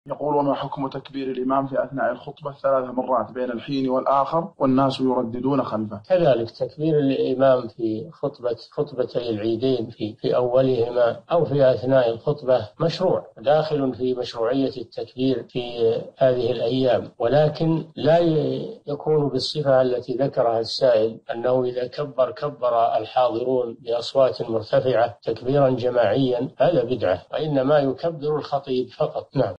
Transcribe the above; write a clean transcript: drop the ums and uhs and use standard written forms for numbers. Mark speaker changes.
Speaker 1: يقول: وما حكم تكبير الإمام في أثناء الخطبة 3 مرات بين الحين والآخر والناس يرددون خلفه؟
Speaker 2: كذلك تكبير الإمام في خطبتي العيدين في أولهما أو في أثناء الخطبة مشروع، داخل في مشروعية التكبير في هذه الأيام، ولكن لا يكون بالصفة التي ذكرها السائل، أنه إذا كبر الحاضرون بأصوات مرتفعة تكبيرا جماعيا، هذا بدعة، وإنما يكبر الخطيب فقط. نعم.